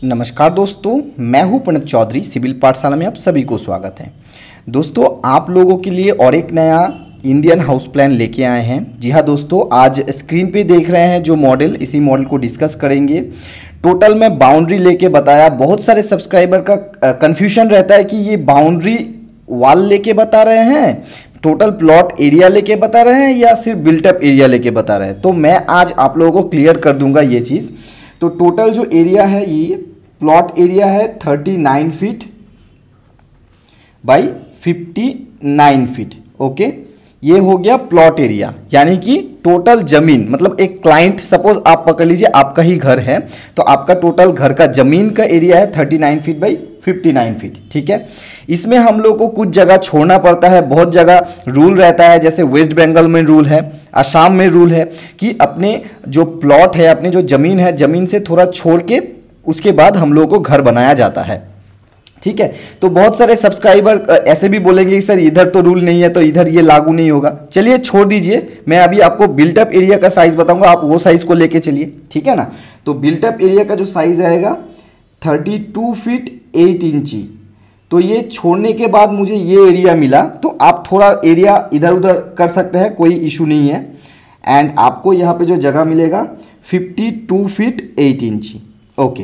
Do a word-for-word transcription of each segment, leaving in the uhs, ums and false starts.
नमस्कार दोस्तों, मैं हूं प्रणव चौधरी। सिविल पाठशाला में आप सभी को स्वागत है। दोस्तों, आप लोगों के लिए और एक नया इंडियन हाउस प्लान लेके आए हैं। जी हाँ दोस्तों, आज स्क्रीन पे देख रहे हैं जो मॉडल, इसी मॉडल को डिस्कस करेंगे। टोटल में बाउंड्री लेके बताया। बहुत सारे सब्सक्राइबर का कन्फ्यूजन रहता है कि ये बाउंड्री वॉल लेके बता रहे हैं, टोटल प्लॉट एरिया लेके बता रहे हैं, या सिर्फ बिल्टअप एरिया लेके बता रहे हैं। तो मैं आज आप लोगों को क्लियर कर दूंगा ये चीज़। तो टोटल जो एरिया है, ये प्लॉट एरिया है thirty nine feet by fifty nine feet. Okay, ये हो गया प्लॉट एरिया, यानी कि टोटल जमीन। मतलब एक क्लाइंट, सपोज आप पकड़ लीजिए आपका ही घर है, तो आपका टोटल घर का जमीन का एरिया है thirty nine feet by fifty nine feet. ठीक है, इसमें हम लोग को कुछ जगह छोड़ना पड़ता है। बहुत जगह रूल रहता है, जैसे वेस्ट बंगाल में रूल है, असम में रूल है कि अपने जो प्लॉट है, अपने जो जमीन है, जमीन से थोड़ा छोड़ के उसके बाद हम लोगों को घर बनाया जाता है। ठीक है, तो बहुत सारे सब्सक्राइबर ऐसे भी बोलेंगे कि सर इधर तो रूल नहीं है, तो इधर ये लागू नहीं होगा। चलिए छोड़ दीजिए, मैं अभी आपको बिल्टअप एरिया का साइज बताऊंगा, आप वो साइज को लेके चलिए। ठीक है ना, तो बिल्टअप एरिया का जो साइज रहेगा थर्टी टू फीट एट इंची। तो ये छोड़ने के बाद मुझे ये एरिया मिला, तो आप थोड़ा एरिया इधर उधर कर सकते हैं, कोई इशू नहीं है। एंड आपको यहाँ पे जो जगह मिलेगा fifty two feet eight inch. Okay,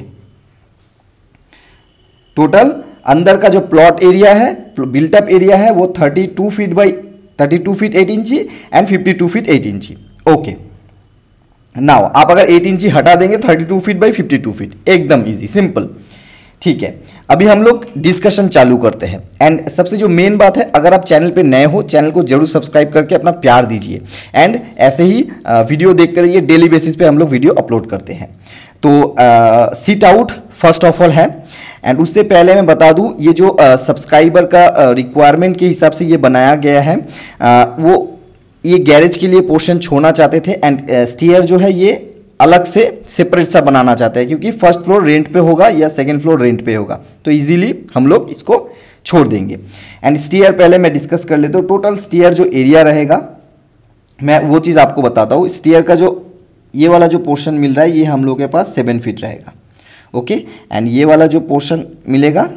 total अंदर का जो प्लॉट एरिया है, बिल्टअप एरिया है, वो thirty two feet by thirty two feet eight inch and fifty two feet eight inch. Okay, now आप अगर एट इंची हटा देंगे, thirty two feet by fifty two feet, एकदम इजी सिंपल। ठीक है, अभी हम लोग डिस्कशन चालू करते हैं। एंड सबसे जो मेन बात है, अगर आप चैनल पे नए हो, चैनल को जरूर सब्सक्राइब करके अपना प्यार दीजिए। एंड ऐसे ही वीडियो देखते रहिए, डेली बेसिस पे हम लोग वीडियो अपलोड करते हैं। तो sit out first of all है। एंड उससे पहले मैं बता दूं, ये जो सब्सक्राइबर uh, का रिक्वायरमेंट uh, के हिसाब से ये बनाया गया है, uh, वो ये गैरेज के लिए पोर्शन छोड़ना चाहते थे। एंड स्टीयर uh, जो है ये अलग से सेपरेट सा बनाना चाहते हैं, क्योंकि फर्स्ट फ्लोर रेंट पे होगा या सेकंड फ्लोर रेंट पे होगा, तो इजीली हम लोग इसको छोड़ देंगे। एंड स्टीयर पहले मैं डिस्कस कर लेता हूँ। टोटल स्टीयर जो एरिया रहेगा, मैं वो चीज़ आपको बताता हूँ। स्टीयर का जो ये वाला जो पोर्शन मिल रहा है, ये हम लोग के पास सेवन फीट रहेगा। ओके, एंड ये वाला जो पोर्शन मिलेगा,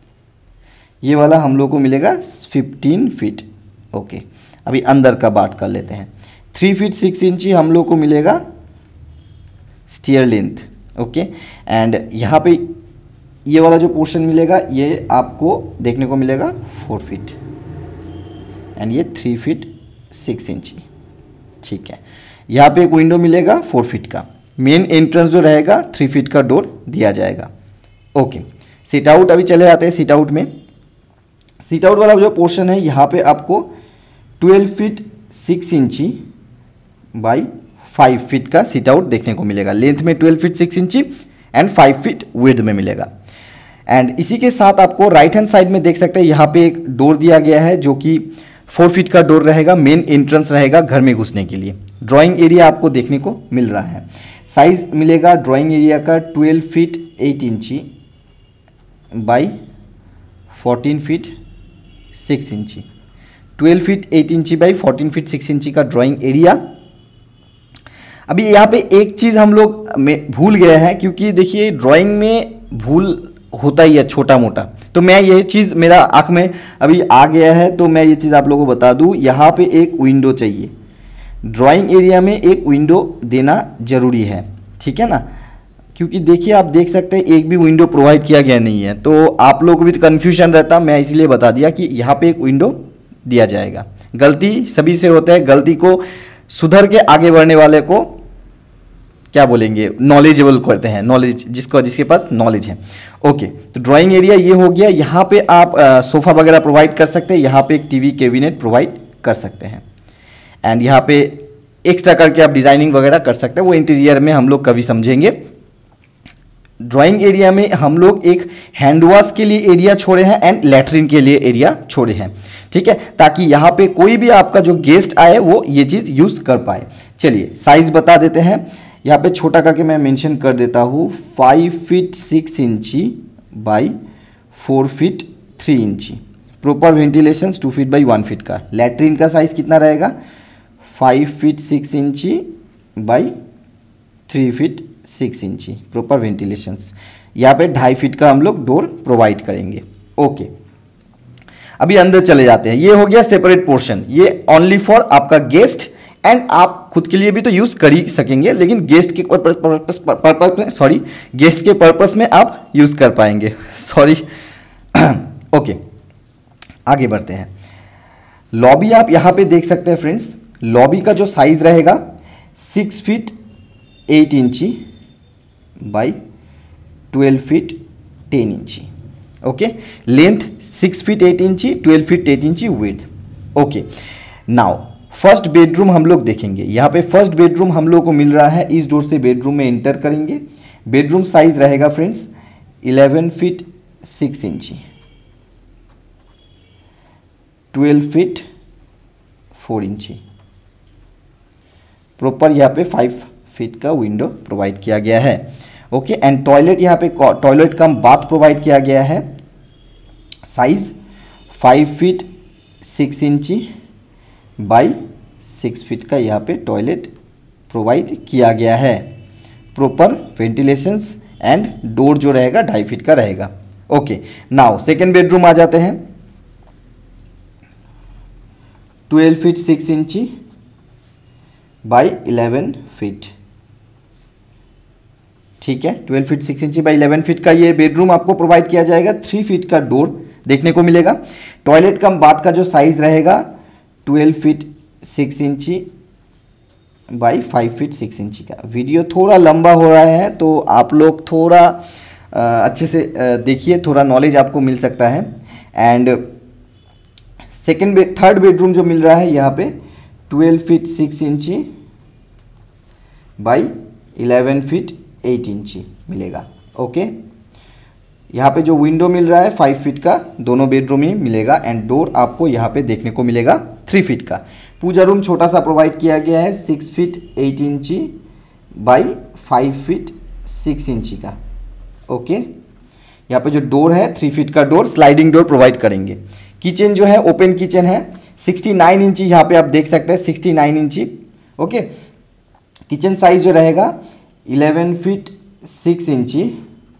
ये वाला हम लोग को मिलेगा फिफ्टीन फीट। ओके, अभी अंदर का बात कर लेते हैं। थ्री फीट सिक्स इंची हम लोग को मिलेगा स्टीयर लेंथ। ओके, एंड यहाँ पे ये वाला जो पोर्शन मिलेगा, ये आपको देखने को मिलेगा फोर फीट एंड ये थ्री फीट सिक्स इंची। ठीक है, यहाँ पे एक विंडो मिलेगा फोर फीट का। मेन एंट्रेंस जो रहेगा थ्री फीट का डोर दिया जाएगा। ओके, सीट आउट अभी चले जाते हैं। सीट आउट में, सीट आउट वाला जो पोर्शन है, यहाँ पे आपको twelve feet six inch by five feet का सीट आउट देखने को मिलेगा। लेंथ में twelve feet six inch and five feet width में मिलेगा। एंड इसी के साथ आपको राइट हैंड साइड में देख सकते हैं, यहाँ पे एक डोर दिया गया है जो कि फोर फीट का डोर रहेगा, मेन एंट्रेंस रहेगा घर में घुसने के लिए। ड्राइंग एरिया आपको देखने को मिल रहा है। साइज मिलेगा ड्राइंग एरिया का twelve feet eight inch by fourteen feet six inch. Twelve feet eight inch by fourteen feet six inch का ड्राइंग एरिया। अभी यहाँ पे एक चीज़ हम लोग में भूल गए हैं, क्योंकि देखिए ड्राइंग में भूल होता ही है छोटा मोटा, तो मैं ये चीज़ मेरा आँख में अभी आ गया है, तो मैं ये चीज़ आप लोगों को बता दूँ। यहाँ पे एक विंडो चाहिए, ड्राइंग एरिया में एक विंडो देना जरूरी है। ठीक है ना, क्योंकि देखिए आप देख सकते हैं एक भी विंडो प्रोवाइड किया गया नहीं है, तो आप लोगों को भी कन्फ्यूजन रहता, मैं इसलिए बता दिया कि यहाँ पे एक विंडो दिया जाएगा। गलती सभी से होता है, गलती को सुधर के आगे बढ़ने वाले को क्या बोलेंगे, नॉलेजेबल करते हैं, नॉलेज जिसको जिसके पास नॉलेज है। ओके, तो ड्राइंग एरिया ये हो गया। यहाँ पे आप आ, सोफ़ा वगैरह प्रोवाइड कर सकते हैं, यहाँ पे एक टीवी कैबिनेट प्रोवाइड कर सकते हैं। एंड यहाँ पे एक्स्ट्रा करके आप डिज़ाइनिंग वगैरह कर सकते हैं, वो इंटीरियर में हम लोग कभी समझेंगे। ड्राइंग एरिया में हम लोग एक हैंड वॉश के लिए एरिया छोड़े हैं एंड लैट्रिन के लिए एरिया छोड़े हैं। ठीक है, ताकि यहाँ पे कोई भी आपका जो गेस्ट आए वो ये चीज़ यूज़ कर पाए। चलिए साइज़ बता देते हैं। यहाँ पे छोटा करके मैं मेंशन कर देता हूँ, five feet six inch by four feet three inch. Proper ventilation two feet by one feet का। लैट्रिन का साइज़ कितना रहेगा, five feet six inch by three feet six inch proper ventilations. यहाँ पे ढाई फीट का हम लोग डोर प्रोवाइड करेंगे। ओके, अभी अंदर चले जाते हैं। ये हो गया सेपरेट पोर्शन, ये ओनली फॉर आपका गेस्ट एंड आप खुद के लिए भी तो यूज़ कर ही सकेंगे, लेकिन गेस्ट के पर्पस पर्पस में सॉरी गेस्ट के पर्पस में आप यूज़ कर पाएंगे सॉरी ओके, आगे बढ़ते हैं। लॉबी आप यहाँ पे देख सकते हैं फ्रेंड्स। लॉबी का जो साइज़ रहेगा six feet eight inch by twelve feet ten inch. Okay, length six feet eight inch, twelve feet eight inch width. Okay, now first bedroom हम लोग देखेंगे। यहाँ पे फर्स्ट बेडरूम हम लोग को मिल रहा है, इस डोर से बेडरूम में एंटर करेंगे। बेडरूम साइज रहेगा friends eleven feet six inch, twelve feet four inch. Proper यहाँ पे फाइव फीट का विंडो प्रोवाइड किया गया है। ओके, एंड टॉयलेट यहाँ पे टॉयलेट कम बाथ प्रोवाइड किया गया है। Size five feet six inch by six feet का यहाँ पे टॉयलेट प्रोवाइड किया गया है। प्रॉपर वेंटिलेशंस एंड डोर जो रहेगा ढाई फीट का रहेगा। ओके, नाउ सेकेंड बेडरूम आ जाते हैं। Twelve feet six inch by eleven feet. ठीक है, twelve feet six inch by eleven feet का ये बेडरूम आपको प्रोवाइड किया जाएगा। थ्री फीट का डोर देखने को मिलेगा। टॉयलेट कम बाथ का जो साइज रहेगा twelve feet six inch by five feet six inch का। वीडियो थोड़ा लंबा हो रहा है तो आप लोग थोड़ा आ, अच्छे से देखिए, थोड़ा नॉलेज आपको मिल सकता है। And second bay third bedroom जो मिल रहा है यहाँ पे twelve feet six inch by eleven feet eight inch मिलेगा। ओके, यहाँ पे जो विंडो मिल रहा है फाइव फीट का दोनों बेडरूम ही मिलेगा। एंड डोर आपको यहाँ पे देखने को मिलेगा थ्री फीट का। पूजा रूम छोटा सा प्रोवाइड किया गया है six feet eight inch by five feet six inch का। ओके, यहाँ पे जो डोर है थ्री फीट का डोर, स्लाइडिंग डोर प्रोवाइड करेंगे। किचन जो है ओपन किचन है, सिक्सटी नाइन इंची यहाँ पे आप देख सकते हैं, sixty nine inch. Okay, kitchen size जो रहेगा eleven feet six inch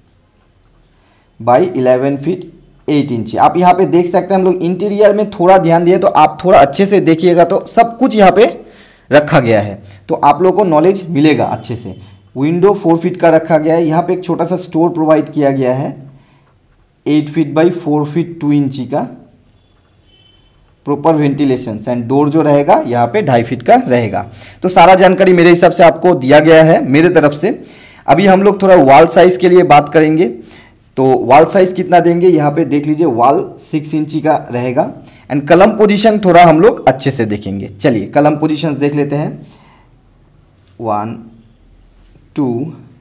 by eleven feet eight inch. आप यहाँ पे देख सकते हैं। हम लोग इंटीरियर में थोड़ा ध्यान दिए तो आप थोड़ा अच्छे से देखिएगा तो सब कुछ यहाँ पे रखा गया है, तो आप लोगों को नॉलेज मिलेगा अच्छे से। विंडो फोर फीट का रखा गया है। यहाँ पे एक छोटा सा स्टोर प्रोवाइड किया गया है eight feet by four feet two inch का। प्रॉपर वेंटिलेशन एंड डोर जो रहेगा यहाँ पे ढाई फीट का रहेगा। तो सारा जानकारी मेरे हिसाब से आपको दिया गया है मेरे तरफ से। अभी हम लोग थोड़ा वॉल साइज के लिए बात करेंगे। तो वॉल साइज कितना देंगे यहाँ पे देख लीजिए, वॉल सिक्स इंची का रहेगा। एंड कलम पोजीशन थोड़ा हम लोग अच्छे से देखेंगे। चलिए कलम पोजीशंस देख लेते हैं। One two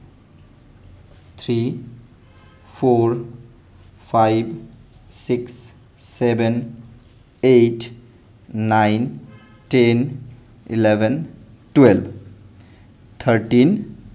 three four five six seven eight nine ten eleven twelve thirteen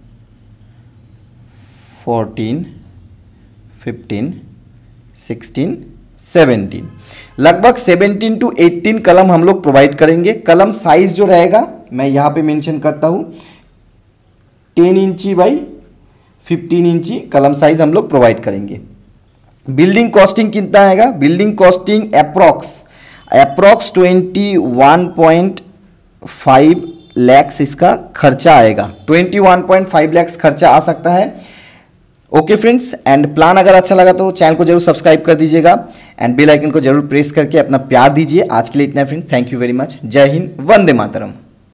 fourteen fifteen sixteen seventeen, लगभग सेवनटीन टू एटीन कलम हम लोग प्रोवाइड करेंगे। कलम साइज जो रहेगा मैं यहाँ पे मेंशन करता हूँ टेन इंची बाई फिफ्टीन इंची कलम साइज हम लोग प्रोवाइड करेंगे। बिल्डिंग कॉस्टिंग कितना आएगा? Building costing approx approx twenty one point five lakhs इसका खर्चा आएगा। Twenty one point five lakhs खर्चा आ सकता है। ओके फ्रेंड्स, एंड प्लान अगर अच्छा लगा तो चैनल को जरूर सब्सक्राइब कर दीजिएगा एंड बेल आइकन को जरूर प्रेस करके अपना प्यार दीजिए। आज के लिए इतना friends, thank you very much. जय हिंद, वंदे मातरम।